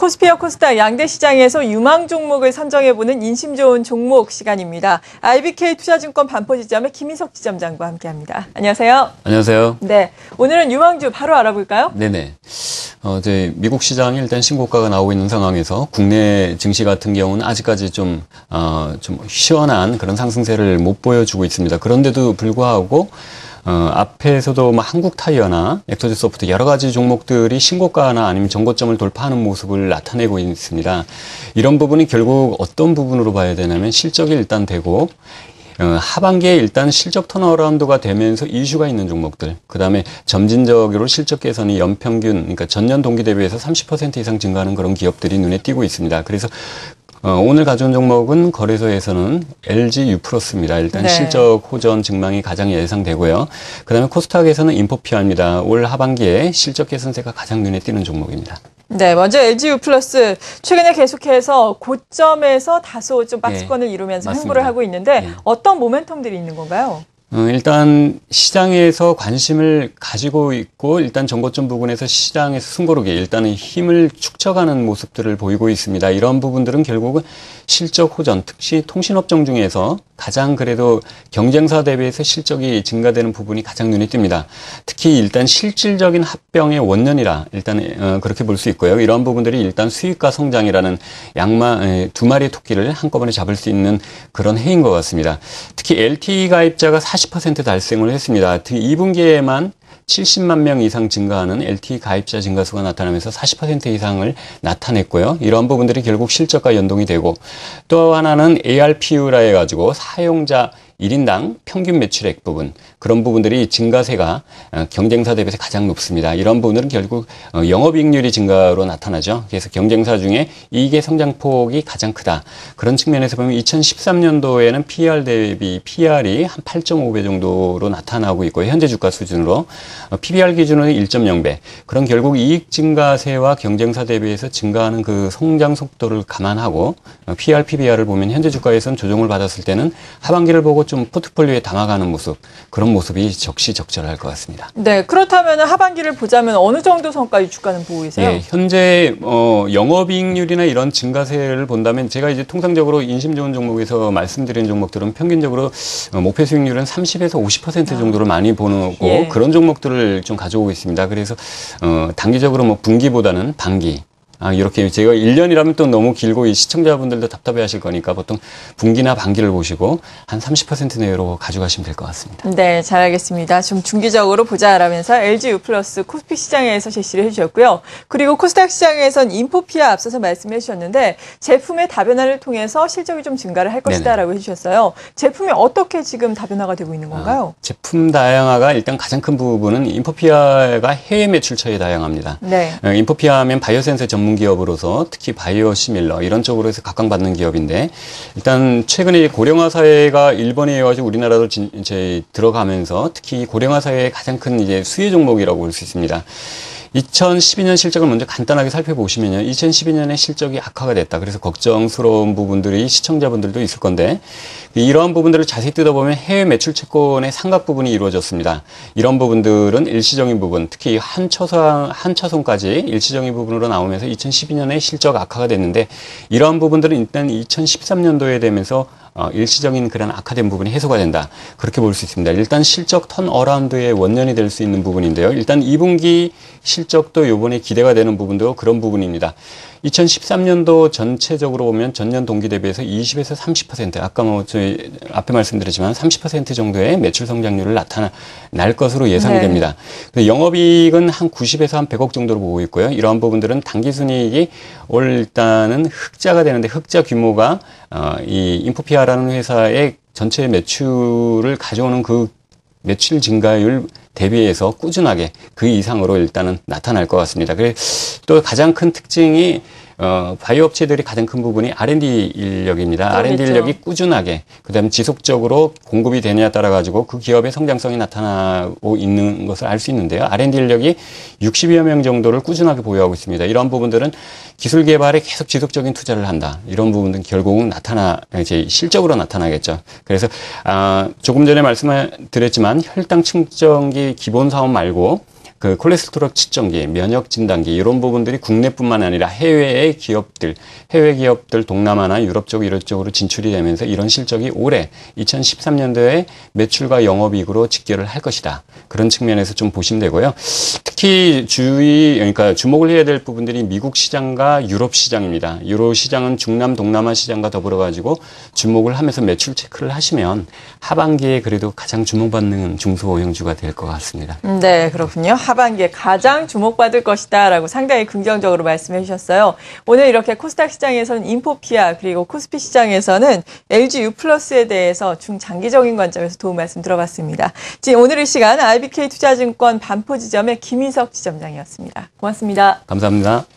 코스피와 코스닥 양대 시장에서 유망 종목을 선정해보는 인심 좋은 종목 시간입니다. IBK투자증권 반포지점의 김인석 지점장과 함께합니다. 안녕하세요. 안녕하세요. 네, 오늘은 유망주 바로 알아볼까요? 네네. 이제 미국 시장이 일단 신고가가 나오고 있는 상황에서 국내 증시 같은 경우는 아직까지 좀 시원한 그런 상승세를 못 보여주고 있습니다. 그런데도 불구하고 앞에서도 한국 타이어나 엑소즈 소프트 여러 가지 종목들이 신고가나 아니면 전고점을 돌파하는 모습을 나타내고 있습니다. 이런 부분이 결국 어떤 부분으로 봐야 되냐면 실적이 일단 되고 하반기에 일단 실적 턴어라운드가 되면서 이슈가 있는 종목들, 그 다음에 점진적으로 실적 개선이 연평균, 그러니까 전년 동기 대비해서 30% 이상 증가하는 그런 기업들이 눈에 띄고 있습니다. 그래서 오늘 가져온 종목은 거래소에서는 LG U+입니다. 일단 네. 실적 호전 증망이 가장 예상되고요. 그 다음에 코스닥에서는 인포피아입니다. 올 하반기에 실적 개선세가 가장 눈에 띄는 종목입니다. 네, 먼저 LG U+, 최근에 계속해서 고점에서 다소 좀 박스권을 이루면서 맞습니다. 행보를 하고 있는데 네. 어떤 모멘텀들이 있는 건가요? 일단 시장에서 관심을 가지고 있고 일단 전고점 부분에서 시장에서 숨고르게 일단은 힘을 축적하는 모습들을 보이고 있습니다. 이런 부분들은 결국은 실적 호전, 특히 통신업종 중에서 가장 그래도 경쟁사 대비해서 실적이 증가되는 부분이 가장 눈에 띕니다. 특히 일단 실질적인 합병의 원년이라 일단 그렇게 볼 수 있고요. 이런 부분들이 일단 수익과 성장이라는 두 마리의 토끼를 한꺼번에 잡을 수 있는 그런 해인 것 같습니다. 특히 LTE 가입자가 40% 달성을 했습니다. 특히 2분기에만 70만 명 이상 증가하는 LTE 가입자 증가수가 나타나면서 40% 이상을 나타냈고요. 이런 부분들이 결국 실적과 연동이 되고 또 하나는 ARPU라 해가지고 사용자 1인당 평균 매출액 부분, 그런 부분들이 증가세가 경쟁사 대비해서 가장 높습니다. 이런 부분들은 결국 영업이익률이 증가로 나타나죠. 그래서 경쟁사 중에 이익의 성장폭이 가장 크다. 그런 측면에서 보면 2013년도에는 PER 대비 PER이 한 8.5배 정도로 나타나고 있고요. 현재 주가 수준으로 PBR 기준으로 1.0배. 그런 결국 이익 증가세와 경쟁사 대비해서 증가하는 그 성장 속도를 감안하고 PER, PBR을 보면 현재 주가에서는 조정을 받았을 때는 하반기를 보고 좀 포트폴리오에 담아가는 모습, 그런 모습이 적시적절할 것 같습니다. 네, 그렇다면 하반기를 보자면 어느 정도 선까지 주가는 보고 계세요? 예, 현재 영업이익률이나 이런 증가세를 본다면 제가 이제 통상적으로 인심 좋은 종목에서 말씀드린 종목들은 평균적으로 목표 수익률은 30에서 50% 정도를 많이 보고 예. 그런 종목들을 좀 가져오고 있습니다. 그래서 단기적으로 분기보다는 반기. 이렇게 제가 1년이라면 또 너무 길고 이 시청자분들도 답답해 하실 거니까 보통 분기나 반기를 보시고 한 30% 내외로 가져가시면 될 것 같습니다. 네, 잘 알겠습니다. 좀 중기적으로 보자라면서 LG U+, 코스피 시장에서 제시를 해주셨고요. 그리고 코스닥 시장에선 인포피아 앞서서 말씀해 주셨는데 제품의 다변화를 통해서 실적이 좀 증가를 할 것이다라고 해주셨어요. 제품이 어떻게 지금 다변화가 되고 있는 건가요? 제품 다양화가 일단 가장 큰 부분은 인포피아가 해외 매출처에 다양합니다. 네. 인포피아 하면 바이오센서 전문 기업으로서 특히 바이오 시밀러 이런 쪽으로 해서 각광받는 기업인데 일단 최근에 고령화 사회가 일본에 이어가지고 우리나라도 이제 들어가면서 특히 고령화 사회의 가장 큰 이제 수혜 종목이라고 볼 수 있습니다. 2012년 실적을 먼저 간단하게 살펴보시면요. 2012년에 실적이 악화가 됐다. 그래서 걱정스러운 부분들이 시청자분들도 있을 건데 이러한 부분들을 자세히 뜯어보면 해외 매출 채권의 상각 부분이 이루어졌습니다. 이런 부분들은 일시적인 부분, 특히 한 차선까지 일시적인 부분으로 나오면서 2012년에 실적 악화가 됐는데 이러한 부분들은 일단 2013년도에 되면서 일시적인 그런 악화된 부분이 해소가 된다. 그렇게 볼 수 있습니다. 일단 실적 턴어라운드의 원년이 될 수 있는 부분인데요. 일단 2분기 실적도 이번에 기대가 되는 부분도 그런 부분입니다. 2013년도 전체적으로 보면 전년 동기 대비해서 20에서 30%, 아까 저희 앞에 말씀드렸지만 30% 정도의 매출 성장률을 나타날 것으로 예상이 됩니다. 영업이익은 한 90에서 한 100억 정도로 보고 있고요. 이러한 부분들은 당기순이익이 올 일단은 흑자가 되는데 흑자 규모가 이 인포피아라는 회사의 전체 매출을 가져오는 그 매출 증가율 대비해서 꾸준하게 그 이상으로 일단은 나타날 것 같습니다. 그래서 또 가장 큰 특징이 바이오 업체들이 가장 큰 부분이 R&D 인력입니다. R&D 인력이 꾸준하게, 그다음에 지속적으로 공급이 되느냐에 따라 가지고 그 기업의 성장성이 나타나고 있는 것을 알 수 있는데요. R&D 인력이 60여 명 정도를 꾸준하게 보유하고 있습니다. 이런 부분들은 기술 개발에 계속 지속적인 투자를 한다. 이런 부분들은 결국은 이제 실적으로 나타나겠죠. 그래서 조금 전에 말씀드렸지만 혈당 측정기 기본 사업 말고 그 콜레스테롤 측정기, 면역 진단기 이런 부분들이 국내뿐만 아니라 해외 기업들 동남아나 유럽 쪽 이런 쪽으로 진출이 되면서 이런 실적이 올해 2013년도에 매출과 영업이익으로 직결을 할 것이다. 그런 측면에서 좀 보시면 되고요. 특히 그러니까 주목을 해야 될 부분들이 미국 시장과 유럽 시장입니다. 유럽 시장은 중남, 동남아 시장과 더불어 가지고 주목을 하면서 매출 체크를 하시면 하반기에 그래도 가장 주목받는 중소형주가 될 것 같습니다. 네, 그렇군요. 하반기에 가장 주목받을 것이다라고 상당히 긍정적으로 말씀해 주셨어요. 오늘 이렇게 코스닥 시장에서는 인포피아 그리고 코스피 시장에서는 LG U+에 대해서 중장기적인 관점에서 도움 말씀 들어봤습니다. 지금 오늘 이 시간 IBK 투자증권 반포지점의 김인석 지점장이었습니다. 고맙습니다. 감사합니다.